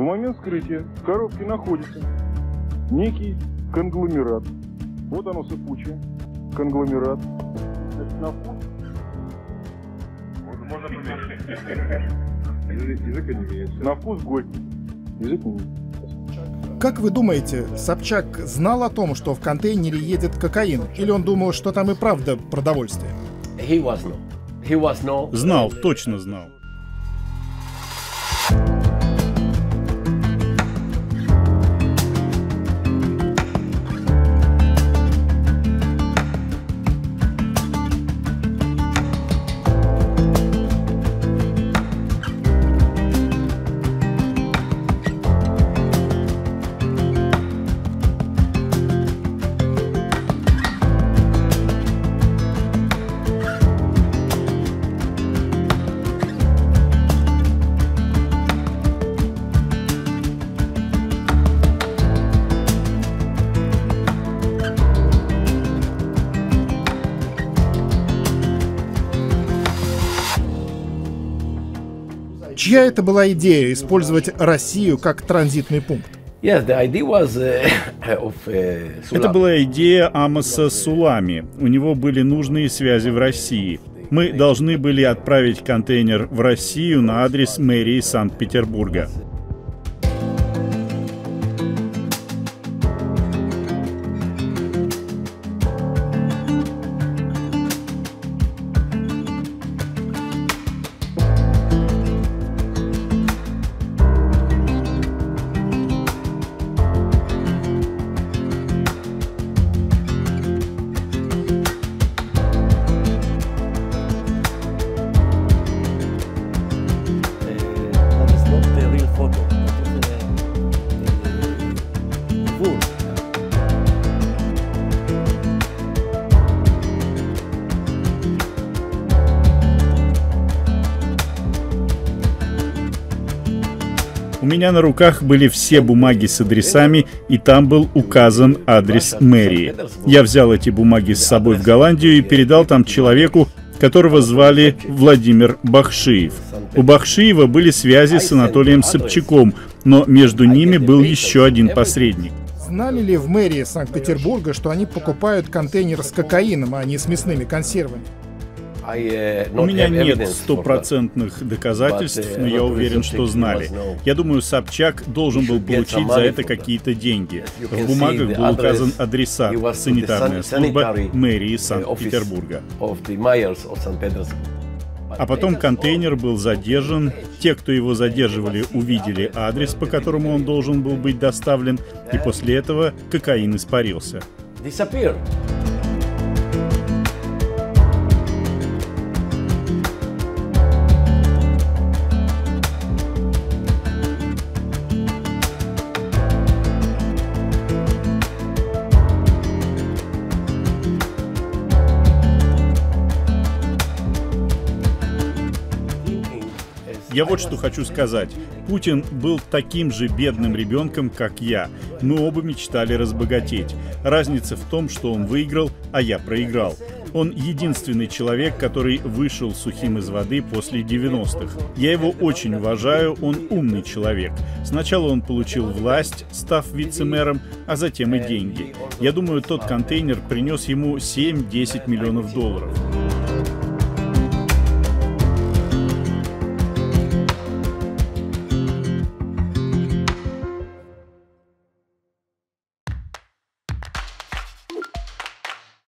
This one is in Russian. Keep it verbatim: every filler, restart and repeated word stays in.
момент вскрытия в коробке находится некий конгломерат. Вот оно сыпучее. Конгломерат. Значит, на вкус. Можно поменять. Язык не меняется. На вкус горький. Язык не меняется. Как вы думаете, Собчак знал о том, что в контейнере едет кокаин? Или он думал, что там и правда продовольствие? Знал, точно знал. Чья это была идея использовать Россию как транзитный пункт? Это была идея Амоса Сулами. У него были нужные связи в России. Мы должны были отправить контейнер в Россию на адрес мэрии Санкт-Петербурга. У меня на руках были все бумаги с адресами, и там был указан адрес мэрии. Я взял эти бумаги с собой в Голландию и передал там человеку, которого звали Владимир Бахшиев. У Бахшиева были связи с Анатолием Собчаком, но между ними был еще один посредник. Знали ли в мэрии Санкт-Петербурга, что они покупают контейнер с кокаином, а не с мясными консервами? У меня нет стопроцентных доказательств, но я уверен, что знали. Я думаю, Собчак должен был получить за это какие-то деньги. В бумагах был указан адресат, санитарная служба мэрии Санкт-Петербурга. А потом контейнер был задержан. Те, кто его задерживали, увидели адрес, по которому он должен был быть доставлен, и после этого кокаин испарился. Я вот что хочу сказать. Путин был таким же бедным ребенком, как я. Мы оба мечтали разбогатеть. Разница в том, что он выиграл, а я проиграл. Он единственный человек, который вышел сухим из воды после девяностых. Я его очень уважаю, он умный человек. Сначала он получил власть, став вице-мэром, а затем и деньги. Я думаю, тот контейнер принес ему семь-десять миллионов долларов.